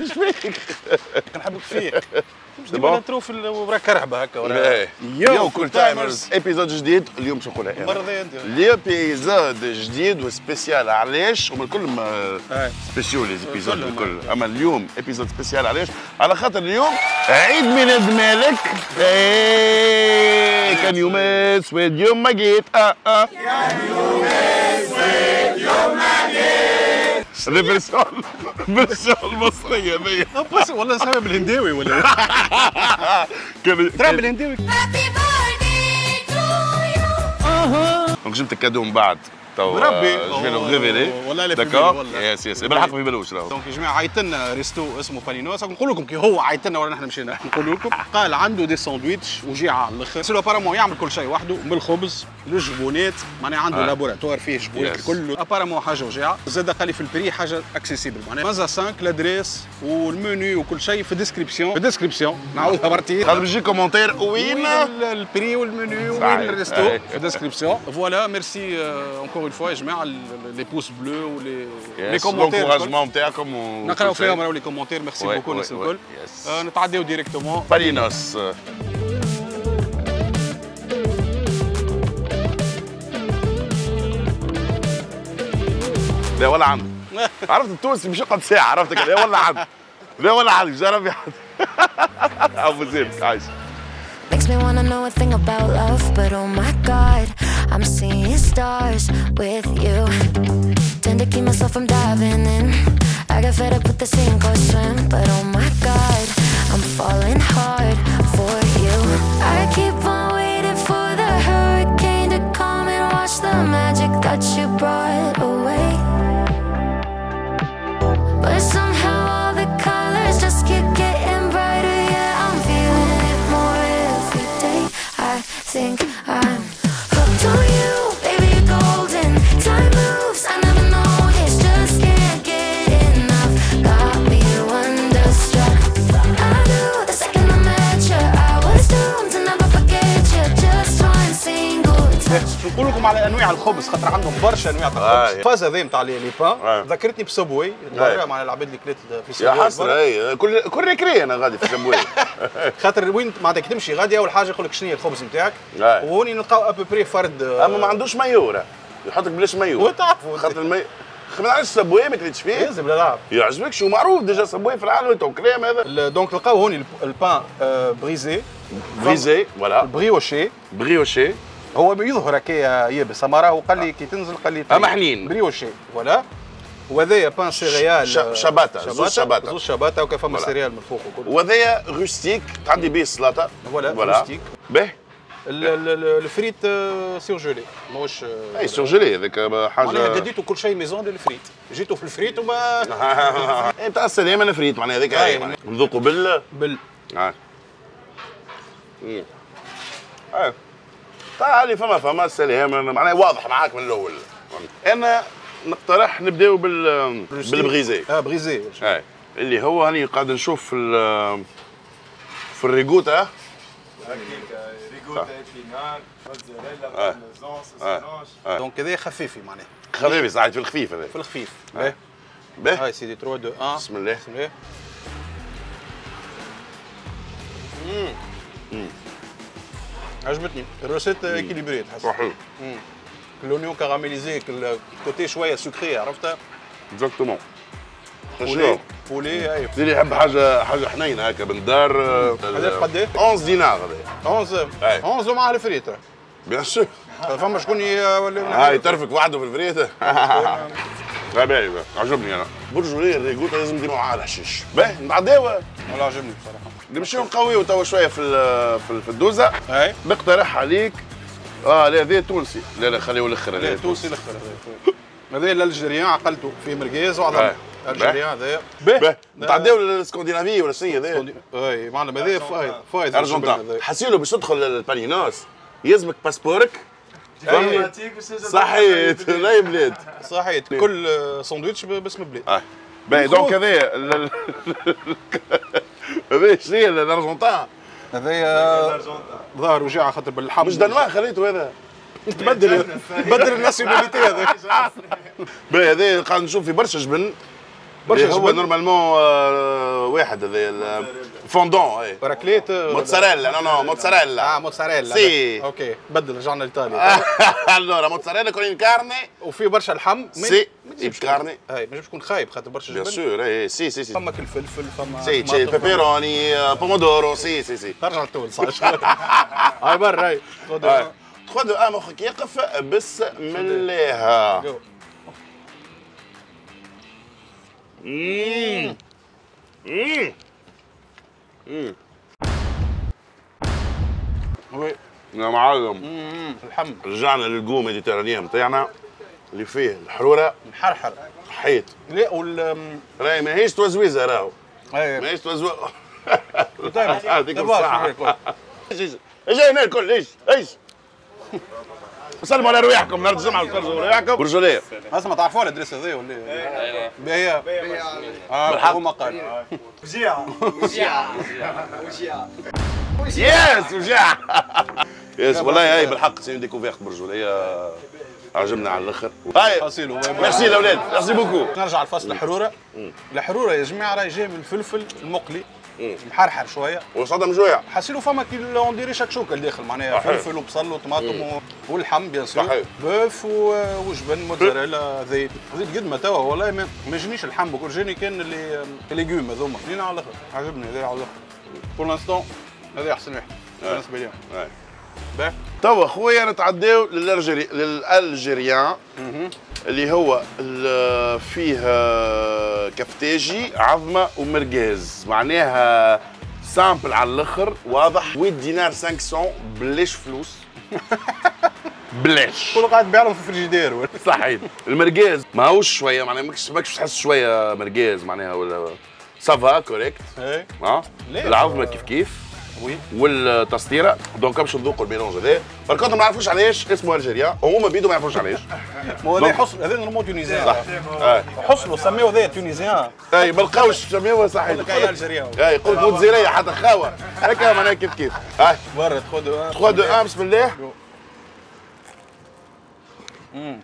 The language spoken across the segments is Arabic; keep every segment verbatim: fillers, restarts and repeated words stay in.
ايش فيك؟ نحبك فيك. ديما نتروف ورا كرهبه هكا ورا يو كول تايمرز ايبيزود جديد. اليوم شو نقولها؟ المره ذي انت ليبيزود جديد وسبيسيال. علاش؟ هما الكل سبيسيال لي زيبيزود الكل، اما اليوم ايبيزود سبيسيال. علاش؟ على خاطر اليوم عيد ميلاد مالك. ايه كان يوم اسود يوم ما جيت. اه اه كان يوم اسود يوم ما جيت. الفيرسيون الفيرسيون المصريه ذي بس والله سامع بالهنداوي ولا كان ترى بالهنداوي. دونك جبت الكادو من بعد تو بربي جو لو ريفيلي. والله لا داكور يس يس بالحق ما يبلوش راهو. دونك يا جماعه عيط لنا ريستو اسمه بانينوس. نقول لكم كي هو عيط لنا ولا نحن مشينا نقول لكم. قال عنده دي ساندويتش وجيعه على الاخر. سيلو ابارامون يعمل كل شيء وحده من الخبز للجبونات. معناها عنده آه. لابوراتوار فيه جبونات yes. كله ابارامون حاجه وجيعه. زاد قال لي في البري حاجه اكسيسيبل. معناها مازا خمسة لادريس والمنيو وكل شيء في الديسكريبسيون. في الديسكريبسيون نعاودها مرتين. قال بيجي كومونتير وين البري والمنيو وين الريستو في الديسكريبسيون. فوالا ميرسي اونكور اون فوا يا جماعه لي بوس بلو ولي لي كومونتير. لونكوراجمون نتاعكم نقراو فيهم راهو لي كومونتير. ميرسي بوكو الناس الكل. نتعداو ديريكتومون. بانينوس لا ولا عنده. عرفت التونسي مش يقعد ساعه. عرفتك لا ولا عنده لا ولا عنده جرب يا ابو زيد عايش. Makes me wanna know a thing about love, but oh my God, I'm seeing stars with you. Tend to keep myself from diving in. I got fed up with the sink or swim, but oh my God, I'm falling hard for you. I keep on waiting for the hurricane to come and wash the magic that you brought away. But somehow all the colors just keep getting brighter. Yeah, I'm feeling it more every day. I think I'm hooked on you, baby, you're golden. Time moves, I never noticed, just can't get enough. Got me wonderstruck. I knew the second I met you, I was doomed to never forget you. Just one single touch. نقول لكم على انواع الخبز خاطر عندهم برشا انواع تاع الخبز. الفازه ذي نتاع لي بان ذكرتني بسبوي. برا مع العباد اللي كليت في سبوي. يا حسره اي كل كل ريكري انا غادي في سبوي. خاطر وين معناتها كي تمشي غادي اول حاجه يقول لك شنو هي الخبز نتاعك. وهوني نلقاو ابوبري فرد. اما ما عندوش مايو راه يحطك بلاش مايو. وتعرفوا خاطر المايو ما نعرفش سبوي ما كليتش فيه. يلزم لا لا يعجبك شو معروف ديجا سبوي في العالم تو كريم هذا. دونك نلقاو هوني البان بريزي بريزي فوالا بريوشي بريوشي. هو يظهر هكايا يابس اما راهو قال لي كي تنزل قال لي اما حنين بريوشي فوالا. وهذايا بان سيريال شباتا زوز شباتا زوز شباتا وكان فما سيريال من فوق وكل. وهذايا روستيك تعدي به السلطه. فوالا روستيك باهي. الفريت سيرجولي ماهوش اي سيرجولي هذاك حاجه. معناها قديتو كل شيء ميزون للفريت. جيتو في الفريت وما انت اصلا دائما فريت معناها هذاك نذوقوا بال بال اه اه تعالي فما فما السلام معناها واضح معاك من الاول. انا نقترح نبداو بال بالبغيزي. اه بغيزي اي اللي هو هاني قاعد نشوف في في الريغوتا. ريغوتا ابينار موتزاريلا بارميزان سوسيس. دونك هذا خفيفي معناها خفيفي صحيح في الخفيف هذا في الخفيف. باهي باهي هاي سيدي ثلاثة اثنين واحد. بسم الله بسم الله. امم عجبتني الروسيت اكيليبري تحس. حلو. لونيون كاراميليزي كوتي شويه سكري عرفتها. اكزاكتومون. بولي بولي هاي اللي يحب حاجه حاجه حنينه هكا بالدار. هذا قداش؟ احد عشر دينار هذا. احد عشر احد عشر مع الفريت. بيان سور. فما شكون هاي ترفك وحده في الفريت. لا باهي عجبني انا. برجوليه الريغوتا لازم نديروا معاها الحشيش. باهي نتعداو. والله عجبني بصراحه. نمشيو نقويو توا شويه في في الدوزه. اي نقترح عليك. اه لا هذا تونسي. لا لا خليه الاخر. لا تونسي الاخر هذا. هذا الجيريان عقلته في مركز وعظم. الجيريان هذا باهي نتعداو للاسكندنافيه ولا شنو هذا؟ اي معلم هذا فايد فايد ارجنتين. حسيلو باش تدخل البانينوس يلزمك باسبورك. صحيت لا بلاد صحيت كل ساندويتش باسم بلاد. اه باهي دونك هذا هذا شنو هي الارجنتين؟ هذايا ظهر وجاعه خاطر بالحمض. مش دنمارك خليته هذا. تبدل تبدل الناسيوناليتي هذا. باهي هذا قاعد نشوف في برشا جبن برشا هو جبن. نورمالمون آه، واحد هذا فوندون اي براكليت موتزاريلا نو نو موتزاريلا اه موتزاريلا سي. اوكي بدل رجعنا لايطاليا. allora mozzarella con il carne وفي برشا لحم سي الكارني اي ما تكون خايب خاطر برشا بيان جبن. سور اي سي سي سي فما كل فلفل فما سي تشي بيبيروني بومودورو سي سي سي ترجع لتونس هاي برا هاي خذ خذوا اه مخك يقف بسم الله. جو. امم امم امم وي يا معلم مم. اللحم رجعنا للجو ميديترانيان بتاعنا اللي فيه الحروره محرحر. حيط. لا وال راهي ماهيش توزويزه راهو اي ماهيش توزويزه دايما هذيك الساعه ايش هنا الكل ايش ايش سلموا على رواحكم نهار الجمعه وتفرجوا رواحكم برجوليه. اسمع تعرفوا الادريس هذا ولا باهي اه هما قال وجيعة وجيعة وجيعة يس وجع يس والله هاي بالحق سي ديكوفيرت برجوليه عجبنا على الاخر. هاي حصيلو ميرسي الاولاد ميرسي بوكو. نرجع لفصل الحروره. الحروره يا جماعه راهي جايه من الفلفل المقلي محرحر شويه وصدى مجويع حسيلو فما كي اون ديري شكشوكه الداخل معناها فلفل وبصل وطماطم و- واللحم بيان سور صحيح. بوف و- وجبن موتزاريلا زيت زيت قد ما توا والله ما ما جانيش اللحم بكل جاني كان اللي الليجوم هذوما لينا على الاخر عجبني هذا على الاخر بور لانستون هذا احسن واحد بالنسبه لي هاي. باهي توا خويا نتعداو للالجيري للالجيريان اللي هو ال- فيه كفتاجي عظمه ومرقاز معناها سامبل على الاخر واضح. ثمانية دينار خمسمية بلاش فلوس بلاش كله قاعد بيعرف في الفريجيدير ولا صحيح. المرقاز ماهوش شويه معناها ماكش ماكش تحس شويه مرقاز معناها ولا سافا كوريكت ايه ها ليه؟ العظمه كيف كيف وي والتسطيره دونك باش نذوقوا الميلونج هذا بركوت ما نعرفوش علاش اسمه الجيريان وهما بيدو ما يعرفوش علاش. هو هذا حصل هذا نورمال تونيزيان صح اي حصلوا سميوه هذا تونيزيان اي ما لقاوش سميوه صحيح. لك يا الجيريان اي قلت موتزاريلا حتى خاوه هكا معناها كيف كيف. هاي برا تاخذوا ثلاثة اثنين واحد بسم الله. امم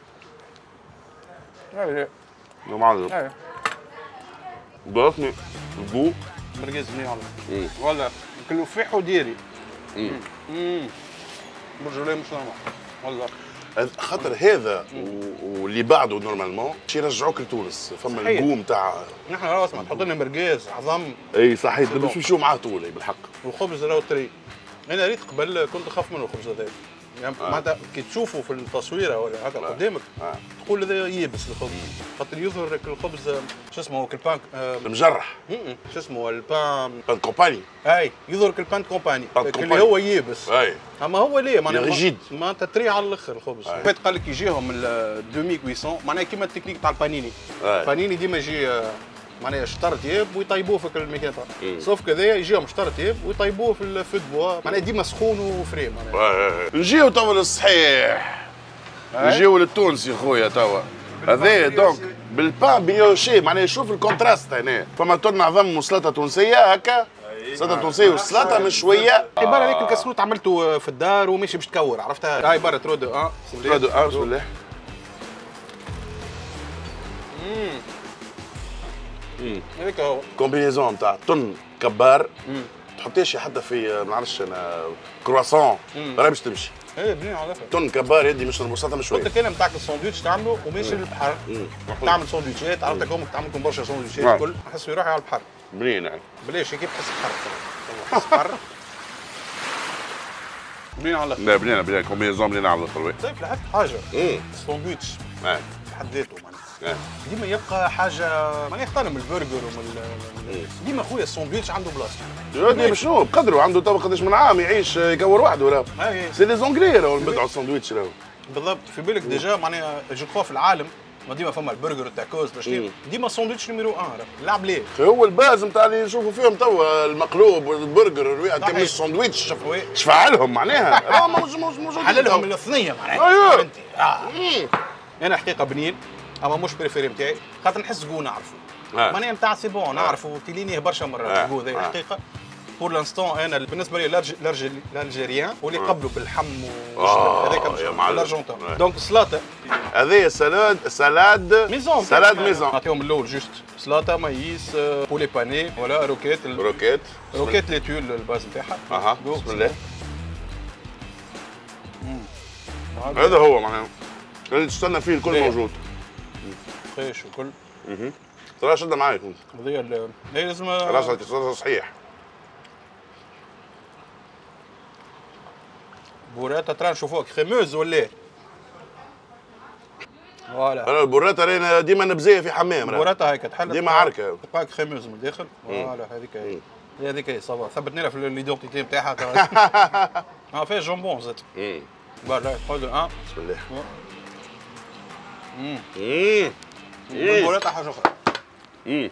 ايه يا معلم ايه ضربتني الجو مرقز منيح مم. والله كله فيح وديري مم. امم برجوليه مش نورمال والله خاطر هذا و- واللي بعده نورمالمون شي يرجعوك لتونس فما صحيح. الجو نتاع نحن راهو اسمع تحط لنا مرقاز عظم اي صحيح سي باش بون. نمشيو معاه طول بالحق. والخبز راهو تري انا ريت قبل كنت اخاف منه الخبز هذا يعني معناتها كي تشوفه في التصويره ولا هكا قدامك آه. تقول هذا يابس الخبز خاطر يظهر لك الخبز شو اسمه هو البان آه، المجرح م-م، شو اسمه البان بان كومباني اي يظهر لك البان كومباني بان اللي كومباني. هو يابس اي اما هو ليه معناها ريجيد. ما تتري على الاخر الخبز فات قال لك يجيهم ال ألفين وثمانمية معناها كيما التكنيك تاع البانيني أي. البانيني ديما يجي آه، معناها شطر تياب ويطيبوه في الميكانيك مم. سوف كذا يجيهم شطر تياب ويطيبوه في الفود بوا معناها ديما سخون وفري معناها نجيو توا للصحيح نجيو للتونسي خويا توا هذا دونك بالبان بيوشي معناها شوف الكونتراست هنا فما تون عظم وسلطه تونسيه هكا سلطه تونسيه وسلطه مشويه. عباره عليك الكسروت عملته في الدار وماشي باش تكور عرفتها هاي برا ترد اه ترادو اه بسم الله. هذاك هو كومبينيزون نتاع تون كبار تحطيش حتى في ما نعرفش انا كرواسون راهي باش تمشي. ايه بنين على الاخر تون كبار يدي مش البساطه مش شويه. قلت لك نتاعك الساندويتش تعمله وماشي للبحر تعمل ساندويتشات عرفتك امك تعمل لكم برشا ساندويتشات نعم. الكل نحس يروح على البحر بنين يعني بلاش كيف تحس بحر تحس بحر بنين على الاخر لا بنين بنين كومبينيزون بنين على الاخر وي. طيب لاحظت حاجه امم الساندويتش آه. في حد ذاته معناها آه. ديما يبقى حاجه ماني اختار من البرجر ومن ال- ديما خويا الساندويتش عنده بلاصته يودي شنو بقدروا عنده تو قداش من عام يعيش يكور وحده راهو. اي سي لي زونغلي راهو بدعوا الساندويتش راهو. بالضبط في بالك ديجا معناها جو كخوا في العالم ما ديما فما البرجر التاكوز باش مم. ديما ساندويتش نيميرو واحد راه لعب ليه هو الباز نتاع اللي نشوفوا فيهم توا المقلوب والبرجر والرواية صحيح. كمل الساندويتش شوف وي اش فعلهم معناها راهم مش مش موجودين حللهم توا. من الثنيه معناها أيوه. فهمتي اه مم. انا حقيقه بنين اما مش بريفيري نتاعي خاطر نحس جو نعرفه آه. معناها نتاع سي بون نعرفه تلينيه برشا مرات آه. جو ذا آه. حقيقه بور لانستون انا بالنسبه لي الالجيريان واللي قبلوا باللحم آه، والجبن هذاك يا مش معلم. الارجنتين Ouais. دونك سلاطه هذه سلاد سلاد ميزون سلاد ميزون نعطيهم الاول جوست سلاطه مايس بولي باني ولا روكيت روكيت روكيت لي تول الباز نتاعها اها بسم الله. هذا هو معناها اللي تستنى فيه الكل ليه؟ موجود. فريش وكل ترى شدها معاك هذه ال- هي لازم راسك صحيح. بوراتا ترى نشوفوها كريموز ولا إيه؟ فوالا انا البراته رانا ديما نبزيه في حمام راه. بوراتا هيك تحل ديما عركة. تبقى كريموز من الداخل فوالا هذيك هي هي هذيك هي صافا ثبتنا لها في ليدونتيتي نتاعها اه فيها جامبون زاد امم فوالا خذ اه بسم الله. امم امم البوراتا حاجه اخرى امم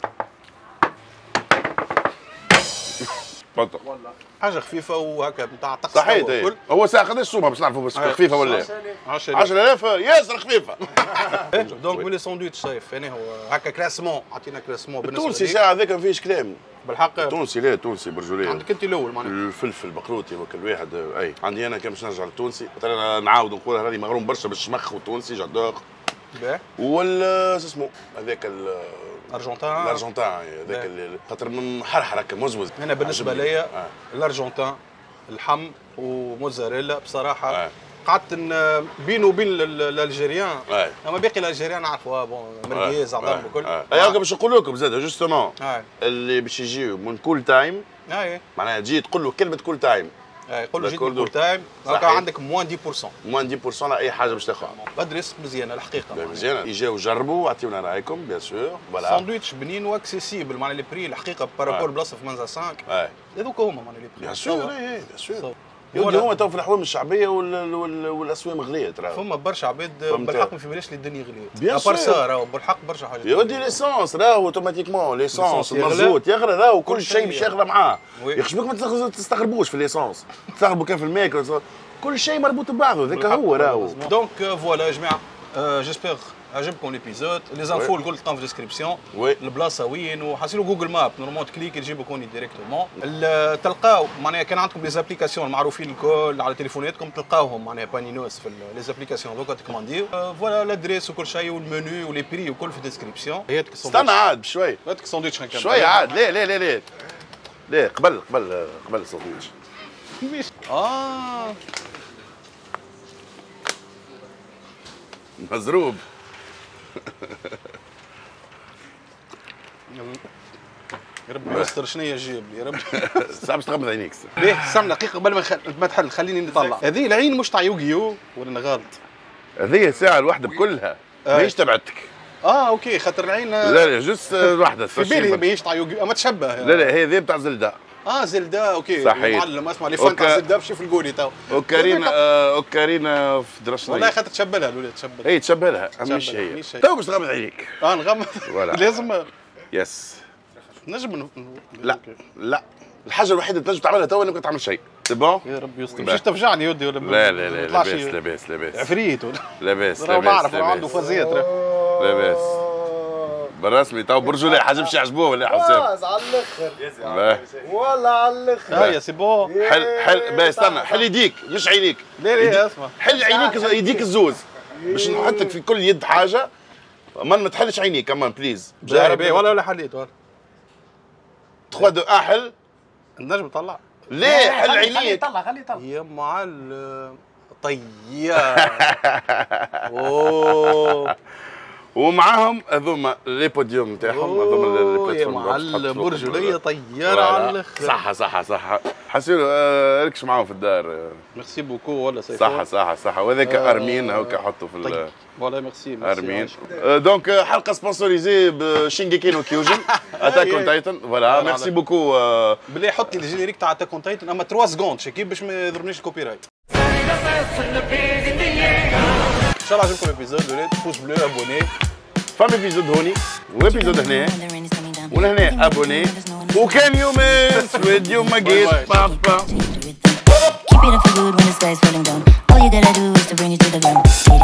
تفضل. حاجه خفيفه وهكا نتاع طقس صحيت توا ايه. كل. هو ساعه قداش السومه باش نعرفوا بس أيوة. خفيفه ولا عشرة عشرة آلاف ياسر خفيفه. دونك ملي ساندويتش صيف يعني هو هكا كلاسمون عطينا كلاسمون بالنسبه التونسي ليك. ساعه هذاك ما فيش كلام. بالحق التونسي لا تونسي برجوليه. عندك انت الاول معناها الفلفل بقروتي وكل واحد اي عندي انا كان باش نرجع للتونسي مثلا نعاود نقول راني مغروم برشا بالشمخ والتونسي جادور باهي وال شو اسمه هذاك ال- ارجنتين الارجنتين هذاك باهي. اللي خاطر محرحر هكا مزوز. انا بالنسبه عجبني. ليا آه. الارجنتين اللحم وموزاريلا بصراحه آه. قعدت ن- بينه وبين ال- الالجيريان آه. اما باقي الالجيريان نعرفوا بون مرقيز عظام وكل اي هكا باش نقول لكم زاد جوستومون اي اللي باش يجيو من كل تايم اي معناها تجي تقول له كلمه كل تايم اي قول له جيت داكوردو. كل تايم هكا صحيح. عندك موان عشرة بالمية موان عشرة بالمية اي حاجه باش تاخذها. ادرس مزيانه الحقيقه معناها. مزيان يجيو جربوا واعطيونا رايكم بيان سور فوالا. ساندويتش بنين واكسيسيبل معناها لي بري الحقيقه بارابور آه. بلاصه في منزا خمسة اي هذوك هما معناها لي بري بيان سور اي بيان سور. صو. يودي ولا- هما تو في الاحوام الشعبيه وال- وال- والاسواق غليه ترى. فما برشا عباد فهمت. بالحق ما فهمناش لي الدنيا غليت Bien ابار sûr. سا راهو بالحق برشا حاجات يودي ليسونس راهو اوتوماتيكمون ليسونس ليسونس يغلى. المازوت يغلى راهو كل كل شيء شيء باش يغلى. يغلى معاه. وي. يا اخي شبيكم ما تستغربوش- تستغربوش في الليسونس تستغربوا كان في الماكل كل شيء مربوط ببعضه ذاك هو راهو. دونك فوالا يا جماعه جيسبيغ عجبكم ليبيزود لي زانفو الكل تلقاهم في الديسكريبسيون وي. البلاصه وين وحاسيلو جوجل ماب نورمال تكليك يجيبكم ديريكتومون تلقاو معناها كان عندكم لي زابليكاسيون المعروفين الكل على تليفوناتكم تلقاوهم معناها بانينوس في لي زابليكاسيون دوكا تكومانديو فوالا لادريس وكل شيء والمنيو ولي بري وكل في الديسكريبسيون هي استنى عاد بشوي هاتك ساندويتش هكا شوي عاد لا لا لا لا لا قبل قبل قبل الساندويتش. اه مزروب. يا ربي يستر شنو يجيب لي يا ربي صعب باش تغمض عينيك. ليه استنى دقيقه قبل ما خ... ما تحل خليني نطلع هذه العين مش تاع يوغيو ولا انا غلط هذه الساعه الواحده بكلها ماهيش تبعتك. اه اوكي خاطر العين لا لا جوست واحده في بالي ماهيش تاع يوغيو اما تشبه لا لا هذه بتاع زلدة. اه زلدا اوكي صحيح. معلم اسمع لي فان تاع أوكا. زلدا بشي في القولي تو اوكارينا آه، اوكارينا في دراسة والله خاطر تشبه لها الولاد تشبه لها هي تشبه لها تشبه مش لها، هي مش هي. تو باش تغمض عينيك. اه نغمض فوالا. لازم يس نجم ن- لا لا الحاجه الوحيده اللي تنجم تعملها تو انك تعمل شيء سي بون. يا ربي يستر باه. مش تفجعني يودي ولا لا لا لا يطلعش لاباس لاباس لاباس عفريت ولا لاباس راهو لاباس نعرف راهو عنده لاباس فازيات راه. لاباس بالرسمي تو برجولي حاجه باش يعجبوه ولا حسام. خلاص على الاخر باه. والله على الاخر هيا سي بون حل حل باه استنى حل يديك مش عينيك. لا لا اسمع حل عينيك يديك الزوز باش نحطك في كل يد حاجه اما ما تحلش عينيك كمان بليز. جارب ولا ولا حليت ولا تخوا دو احل النجم طلع ليه حل عينيك. طلع خليه يطلع يا معلم طيار اوه ومعاهم هذوما لي بوديوم نتاعهم هذوما أوه، يا البلاتفورم اللي معلم تحط فوق برجوليه ال- طياره على الاخر صح صح صح حسيلو آه، ركش معاهم في الدار آه، ميرسي بوكو ولا سيف صح صح صح وهذاك آه، ارمين هاكا حطوا في طيب ال- والله ميرسي ميرسي ارمين عايشة. آه، دونك آه، حلقه سبونسوريزي بشينجيكي نو كيوجن اتاك اون تايتن فوالا فوالا. ميرسي بوكو آه، بالله حط لي الجينيريك تاع اتاك اون تايتن اما ثلاثة سكوند شكيب باش ما يضربنيش الكوبي رايت ان شاء الله عجبكم الابيزود ولاد بوس بلو ابوني فما ايبيزود هوني وابيزود هنا ولهنا ابوني وكان يومس فيديو ما جيت بابا Keep it up for good when the sky's falling down. All you gotta do is to bring it to the ground.